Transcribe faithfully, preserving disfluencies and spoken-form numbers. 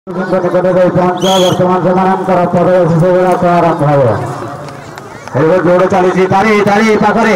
वर्तमान सेमानଙ୍କର ପ୍ରବେଶ ସେଗୁଡ଼ାକ ଆରମ୍ଭ ହେବ। ଏବେ ଯୋଡ଼ ଚାଲିଛି ତାରି ତାରି ପାଖରେ